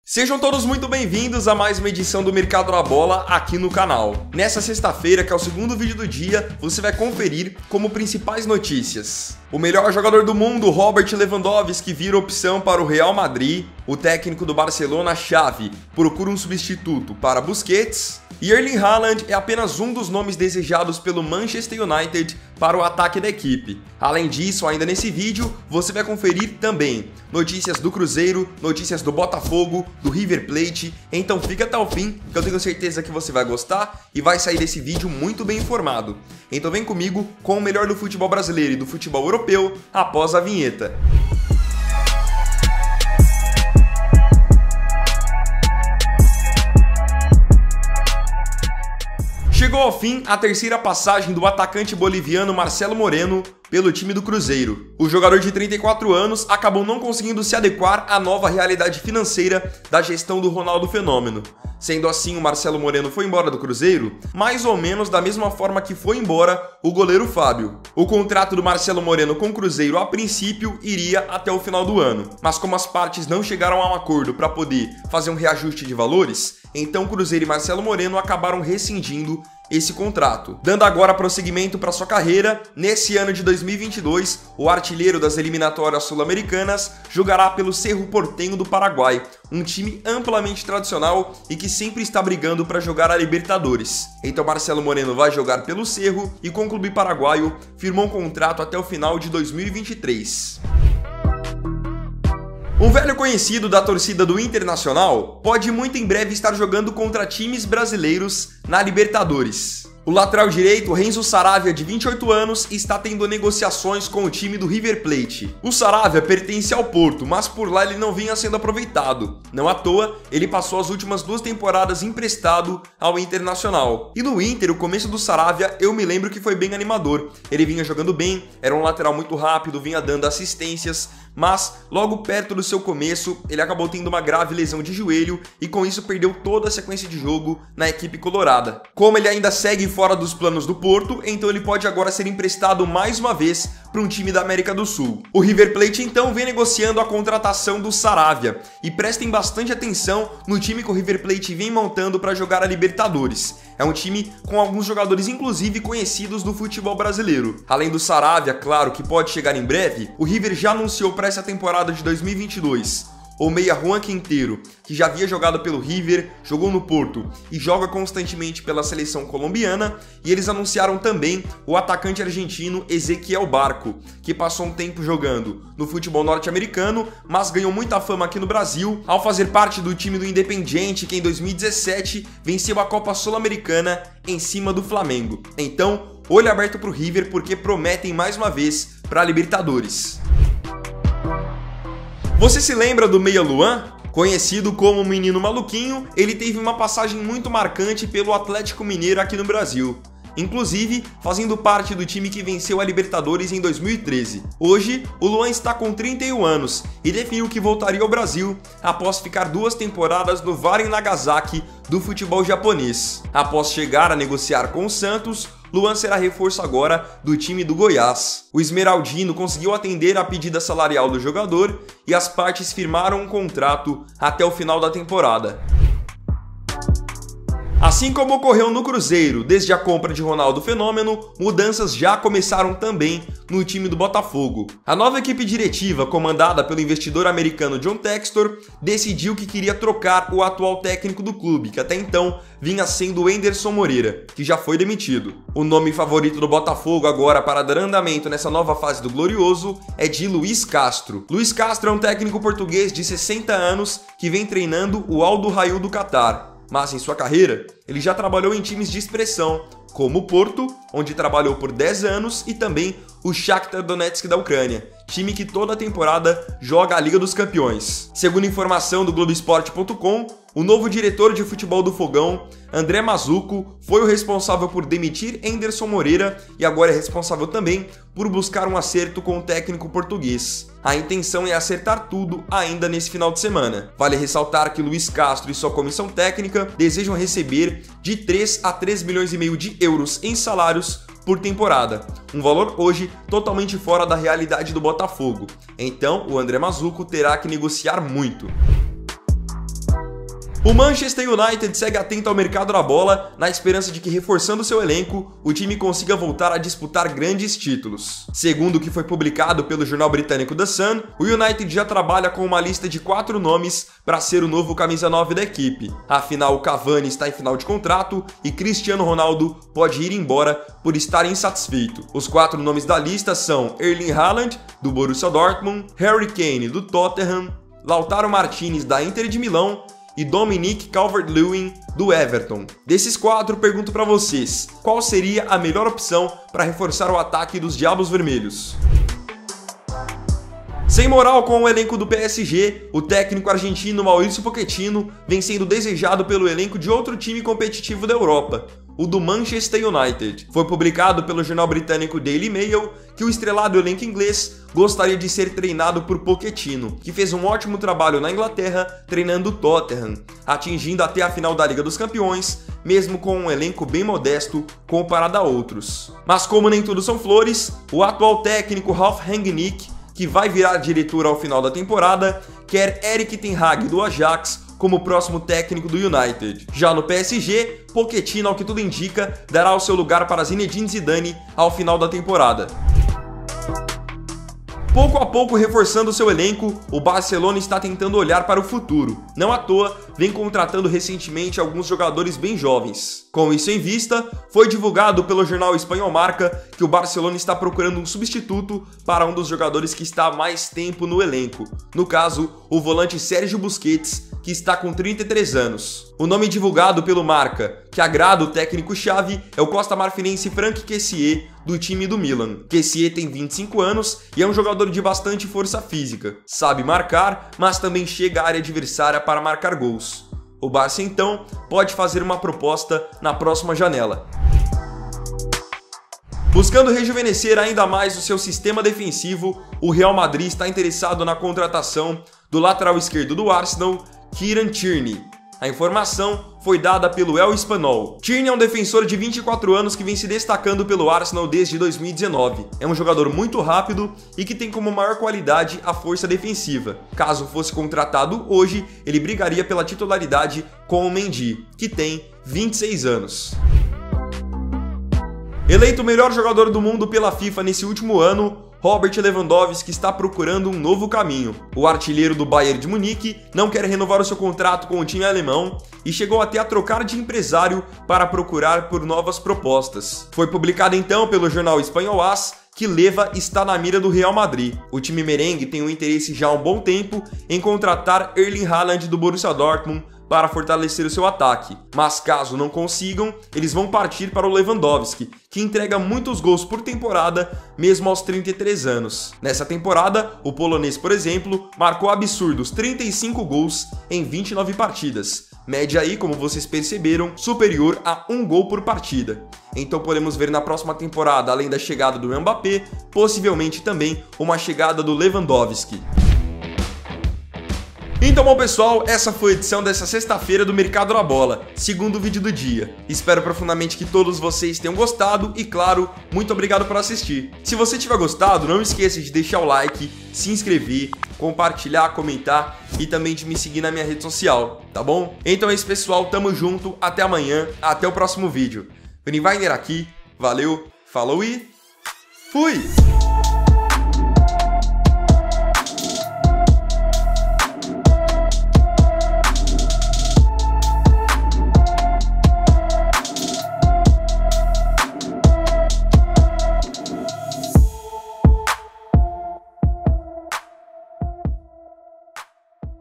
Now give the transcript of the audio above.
Sejam todos muito bem-vindos a mais uma edição do Mercado da Bola aqui no canal. Nessa sexta-feira, que é o segundo vídeo do dia, você vai conferir como principais notícias. O melhor jogador do mundo, Robert Lewandowski, vira opção para o Real Madrid. O técnico do Barcelona, Xavi, procura um substituto para Busquets. E Erling Haaland é apenas um dos nomes desejados pelo Manchester United para o ataque da equipe. Além disso, ainda nesse vídeo, você vai conferir também notícias do Cruzeiro, notícias do Botafogo, do River Plate. Então fica até o fim, que eu tenho certeza que você vai gostar e vai sair desse vídeo muito bem informado. Então vem comigo com o melhor do futebol brasileiro e do futebol europeu após a vinheta. Chegou ao fim a terceira passagem do atacante boliviano Marcelo Moreno pelo time do Cruzeiro. O jogador de 34 anos acabou não conseguindo se adequar à nova realidade financeira da gestão do Ronaldo Fenômeno. Sendo assim, o Marcelo Moreno foi embora do Cruzeiro, mais ou menos da mesma forma que foi embora o goleiro Fábio. O contrato do Marcelo Moreno com o Cruzeiro, a princípio, iria até o final do ano. Mas como as partes não chegaram a um acordo para poder fazer um reajuste de valores, então Cruzeiro e Marcelo Moreno acabaram rescindindo esse contrato. Dando agora prosseguimento para sua carreira, nesse ano de 2022, o artilheiro das eliminatórias sul-americanas jogará pelo Cerro Porteño do Paraguai, um time amplamente tradicional e que sempre está brigando para jogar a Libertadores. Então Marcelo Moreno vai jogar pelo Cerro e com o clube paraguaio firmou um contrato até o final de 2023. Um velho conhecido da torcida do Internacional pode muito em breve estar jogando contra times brasileiros na Libertadores. O lateral direito, Renzo Saravia, de 28 anos, está tendo negociações com o time do River Plate. O Saravia pertence ao Porto, mas por lá ele não vinha sendo aproveitado. Não à toa, ele passou as últimas 2 temporadas emprestado ao Internacional. E no Inter, o começo do Saravia, eu me lembro que foi bem animador. Ele vinha jogando bem, era um lateral muito rápido, vinha dando assistências, mas logo perto do seu começo, ele acabou tendo uma grave lesão de joelho e com isso perdeu toda a sequência de jogo na equipe colorada. Como ele ainda segue fora dos planos do Porto, então ele pode agora ser emprestado mais uma vez para um time da América do Sul. O River Plate então vem negociando a contratação do Saravia e prestem bastante atenção no time que o River Plate vem montando para jogar a Libertadores. É um time com alguns jogadores inclusive conhecidos do futebol brasileiro. Além do Saravia, claro, que pode chegar em breve, o River já anunciou para essa temporada de 2022 o meia Juan Quintero, que já havia jogado pelo River, jogou no Porto e joga constantemente pela seleção colombiana, e eles anunciaram também o atacante argentino Ezequiel Barco, que passou um tempo jogando no futebol norte-americano, mas ganhou muita fama aqui no Brasil ao fazer parte do time do Independiente, que em 2017 venceu a Copa Sul-Americana em cima do Flamengo. Então, olho aberto para o River, porque prometem mais uma vez para a Libertadores. Você se lembra do meia Luan? Conhecido como Menino Maluquinho, ele teve uma passagem muito marcante pelo Atlético Mineiro aqui no Brasil, inclusive fazendo parte do time que venceu a Libertadores em 2013. Hoje, o Luan está com 31 anos e definiu que voltaria ao Brasil após ficar 2 temporadas no Varen Nagasaki do futebol japonês. Após chegar a negociar com o Santos, Luan será reforço agora do time do Goiás. O esmeraldino conseguiu atender a pedida salarial do jogador e as partes firmaram um contrato até o final da temporada. Assim como ocorreu no Cruzeiro, desde a compra de Ronaldo Fenômeno, mudanças já começaram também no time do Botafogo. A nova equipe diretiva, comandada pelo investidor americano John Textor, decidiu que queria trocar o atual técnico do clube, que até então vinha sendo o Anderson Moreira, que já foi demitido. O nome favorito do Botafogo agora para dar andamento nessa nova fase do Glorioso é de Luiz Castro. Luiz Castro é um técnico português de 60 anos que vem treinando o Al Duhail do Catar. Mas em sua carreira, ele já trabalhou em times de expressão, como o Porto, onde trabalhou por 10 anos, e também o Shakhtar Donetsk da Ucrânia, time que toda temporada joga a Liga dos Campeões. Segundo informação do Globoesporte.com, o novo diretor de futebol do Fogão, André Mazuco, foi o responsável por demitir Anderson Moreira e agora é responsável também por buscar um acerto com o técnico português. A intenção é acertar tudo ainda nesse final de semana. Vale ressaltar que Luiz Castro e sua comissão técnica desejam receber de 3 a 3 milhões e meio de euros em salários por temporada, um valor hoje totalmente fora da realidade do Botafogo. Então, o André Mazuco terá que negociar muito. O Manchester United segue atento ao mercado da bola, na esperança de que, reforçando seu elenco, o time consiga voltar a disputar grandes títulos. Segundo o que foi publicado pelo jornal britânico The Sun, o United já trabalha com uma lista de 4 nomes para ser o novo camisa 9 da equipe. Afinal, o Cavani está em final de contrato e Cristiano Ronaldo pode ir embora por estar insatisfeito. Os 4 nomes da lista são Erling Haaland, do Borussia Dortmund, Harry Kane, do Tottenham, Lautaro Martinez, da Inter de Milão, e Dominic Calvert-Lewin, do Everton. Desses 4, pergunto para vocês, qual seria a melhor opção para reforçar o ataque dos Diabos Vermelhos? Sem moral com o elenco do PSG, o técnico argentino Mauricio Pochettino vem sendo desejado pelo elenco de outro time competitivo da Europa, o do Manchester United. Foi publicado pelo jornal britânico Daily Mail que o estrelado elenco inglês gostaria de ser treinado por Pochettino, que fez um ótimo trabalho na Inglaterra treinando o Tottenham, atingindo até a final da Liga dos Campeões, mesmo com um elenco bem modesto comparado a outros. Mas como nem tudo são flores, o atual técnico Ralf Rangnick, que vai virar diretor ao final da temporada, quer Erik ten Hag do Ajax como próximo técnico do United. Já no PSG, Pochettino, ao que tudo indica, dará o seu lugar para Zinedine Zidane ao final da temporada. Pouco a pouco reforçando seu elenco, o Barcelona está tentando olhar para o futuro. Não à toa, vem contratando recentemente alguns jogadores bem jovens. Com isso em vista, foi divulgado pelo jornal espanhol Marca que o Barcelona está procurando um substituto para um dos jogadores que está há mais tempo no elenco. No caso, o volante Sérgio Busquets, que está com 33 anos. O nome divulgado pelo Marca, que agrada o técnico-chave, é o costa-marfinense Franck Kessié, do time do Milan. Kessié tem 25 anos e é um jogador de bastante força física. Sabe marcar, mas também chega à área adversária para marcar gols. O Barça, então, pode fazer uma proposta na próxima janela. Buscando rejuvenescer ainda mais o seu sistema defensivo, o Real Madrid está interessado na contratação do lateral esquerdo do Arsenal, Kieran Tierney. A informação foi dada pelo El Espanol. Tierney é um defensor de 24 anos que vem se destacando pelo Arsenal desde 2019. É um jogador muito rápido e que tem como maior qualidade a força defensiva. Caso fosse contratado hoje, ele brigaria pela titularidade com o Mendy, que tem 26 anos. Eleito o melhor jogador do mundo pela FIFA nesse último ano, Robert Lewandowski está procurando um novo caminho. O artilheiro do Bayern de Munique não quer renovar o seu contrato com o time alemão e chegou até a trocar de empresário para procurar por novas propostas. Foi publicado então pelo jornal espanhol AS que Leva está na mira do Real Madrid. O time merengue tem um interesse já há um bom tempo em contratar Erling Haaland do Borussia Dortmund para fortalecer o seu ataque, mas caso não consigam, eles vão partir para o Lewandowski, que entrega muitos gols por temporada, mesmo aos 33 anos. Nessa temporada, o polonês, por exemplo, marcou absurdos 35 gols em 29 partidas, média aí, como vocês perceberam, superior a 1 gol por partida. Então podemos ver na próxima temporada, além da chegada do Mbappé, possivelmente também uma chegada do Lewandowski. Então, bom pessoal, essa foi a edição dessa sexta-feira do Mercado da Bola, segundo vídeo do dia. Espero profundamente que todos vocês tenham gostado e, claro, muito obrigado por assistir. Se você tiver gostado, não esqueça de deixar o like, se inscrever, compartilhar, comentar e também de me seguir na minha rede social, tá bom? Então é isso, pessoal, tamo junto, até amanhã, até o próximo vídeo. Vini Weiner aqui, valeu, falou e fui!